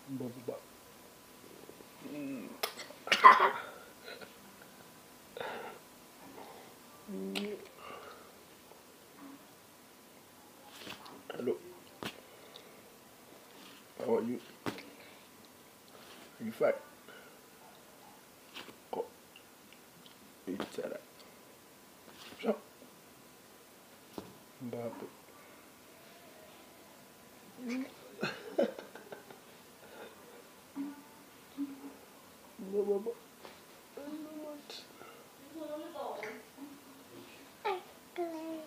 Baba. Hello. How are you? Are you fine? Oh, it's that. So, Baba. Baba. I know what.